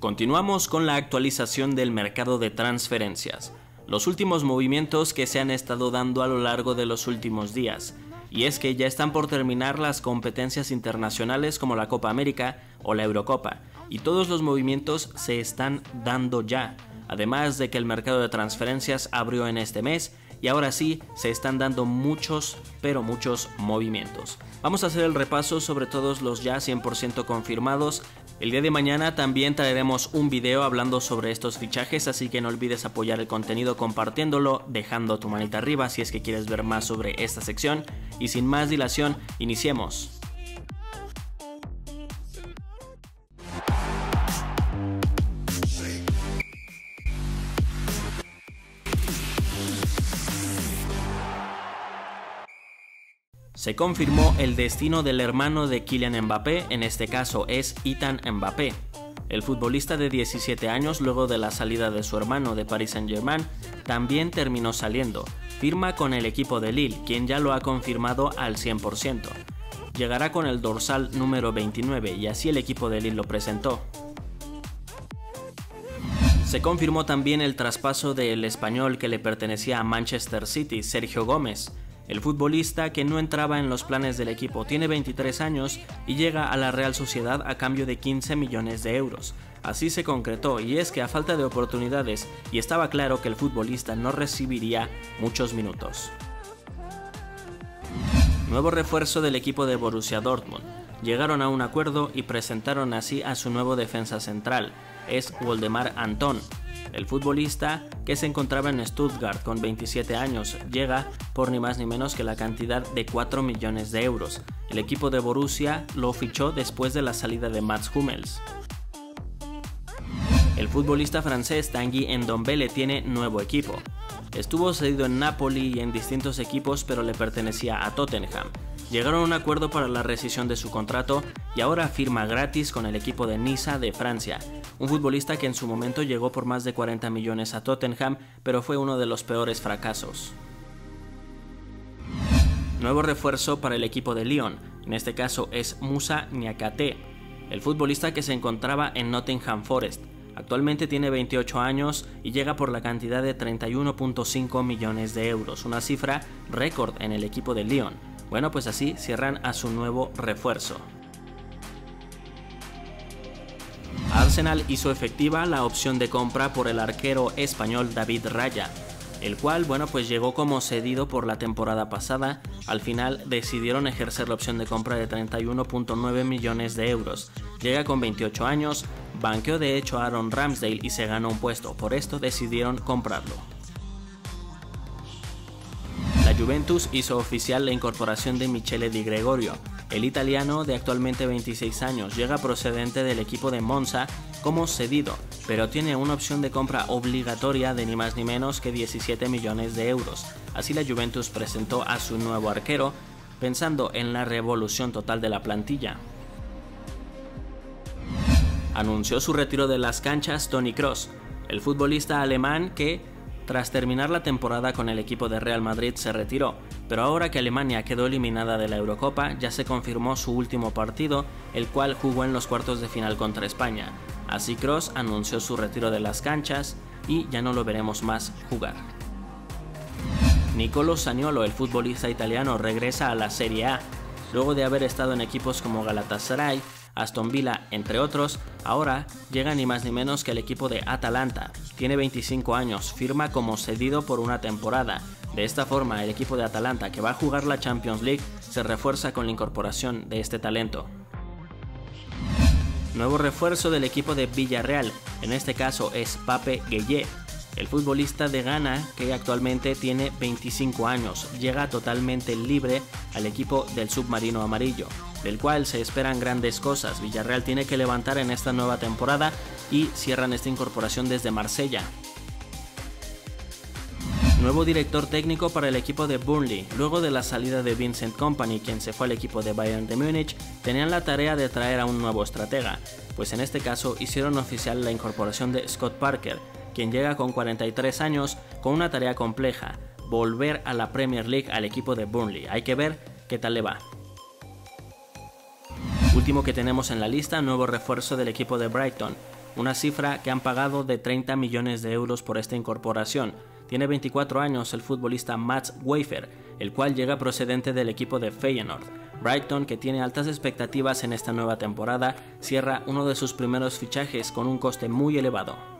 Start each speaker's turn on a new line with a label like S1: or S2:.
S1: Continuamos con la actualización del mercado de transferencias, los últimos movimientos que se han estado dando a lo largo de los últimos días, y es que ya están por terminar las competencias internacionales como la Copa América o la Eurocopa, y todos los movimientos se están dando ya, además de que el mercado de transferencias abrió en este mes y ahora sí se están dando muchos, pero muchos movimientos. Vamos a hacer el repaso sobre todos los ya 100% confirmados. El día de mañana también traeremos un video hablando sobre estos fichajes, así que no olvides apoyar el contenido compartiéndolo, dejando tu manita arriba si es que quieres ver más sobre esta sección. Y sin más dilación, iniciemos. Se confirmó el destino del hermano de Kylian Mbappé, en este caso es Ethan Mbappé. El futbolista de 17 años, luego de la salida de su hermano de Paris Saint-Germain, también terminó saliendo. Firma con el equipo de Lille, quien ya lo ha confirmado al 100%. Llegará con el dorsal número 29 y así el equipo de Lille lo presentó. Se confirmó también el traspaso del español que le pertenecía a Manchester City, Sergio Gómez. El futbolista, que no entraba en los planes del equipo, tiene 23 años y llega a la Real Sociedad a cambio de 15 millones de euros. Así se concretó, y es que a falta de oportunidades, y estaba claro que el futbolista no recibiría muchos minutos. Nuevo refuerzo del equipo de Borussia Dortmund. Llegaron a un acuerdo y presentaron así a su nuevo defensa central, es Woldemar Anton. El futbolista, que se encontraba en Stuttgart con 27 años, llega por ni más ni menos que la cantidad de 4 millones de euros. El equipo de Borussia lo fichó después de la salida de Mats Hummels. El futbolista francés Tanguy Ndombele tiene nuevo equipo. Estuvo cedido en Napoli y en distintos equipos, pero le pertenecía a Tottenham. Llegaron a un acuerdo para la rescisión de su contrato y ahora firma gratis con el equipo de Niza de Francia. Un futbolista que en su momento llegó por más de 40 millones a Tottenham, pero fue uno de los peores fracasos. Nuevo refuerzo para el equipo de Lyon, en este caso es Moussa Niakhaté, el futbolista que se encontraba en Nottingham Forest. Actualmente tiene 28 años y llega por la cantidad de 31.5 millones de euros, una cifra récord en el equipo de Lyon. Bueno, pues así cierran a su nuevo refuerzo. Arsenal hizo efectiva la opción de compra por el arquero español David Raya, el cual, bueno, pues llegó como cedido por la temporada pasada. Al final decidieron ejercer la opción de compra de 31.9 millones de euros. Llega con 28 años, banqueó de hecho a Aaron Ramsdale y se ganó un puesto, por esto decidieron comprarlo. La Juventus hizo oficial la incorporación de Michele Di Gregorio. El italiano, de actualmente 26 años, llega procedente del equipo de Monza como cedido, pero tiene una opción de compra obligatoria de ni más ni menos que 17 millones de euros. Así la Juventus presentó a su nuevo arquero, pensando en la revolución total de la plantilla. Anunció su retiro de las canchas Toni Kroos, el futbolista alemán que, tras terminar la temporada con el equipo de Real Madrid, se retiró, pero ahora que Alemania quedó eliminada de la Eurocopa, ya se confirmó su último partido, el cual jugó en los cuartos de final contra España. Así Kroos anunció su retiro de las canchas y ya no lo veremos más jugar. Nicolo Zaniolo, el futbolista italiano, regresa a la Serie A. Luego de haber estado en equipos como Galatasaray, Aston Villa, entre otros, ahora llega ni más ni menos que el equipo de Atalanta. Tiene 25 años, firma como cedido por una temporada. De esta forma, el equipo de Atalanta, que va a jugar la Champions League, se refuerza con la incorporación de este talento. Nuevo refuerzo del equipo de Villarreal, en este caso es Pape Gueye. El futbolista de Ghana, que actualmente tiene 25 años, llega totalmente libre al equipo del submarino amarillo, del cual se esperan grandes cosas. Villarreal tiene que levantar en esta nueva temporada y cierran esta incorporación desde Marsella. Nuevo director técnico para el equipo de Burnley. Luego de la salida de Vincent Kompany, quien se fue al equipo de Bayern de Múnich, tenían la tarea de traer a un nuevo estratega, pues en este caso hicieron oficial la incorporación de Scott Parker, quien llega con 43 años con una tarea compleja: volver a la Premier League al equipo de Burnley. Hay que ver qué tal le va. Último que tenemos en la lista, nuevo refuerzo del equipo de Brighton. una cifra que han pagado de 30 millones de euros por esta incorporación. Tiene 24 años el futbolista Mats Weifer, el cual llega procedente del equipo de Feyenoord. Brighton, que tiene altas expectativas en esta nueva temporada, cierra uno de sus primeros fichajes con un coste muy elevado.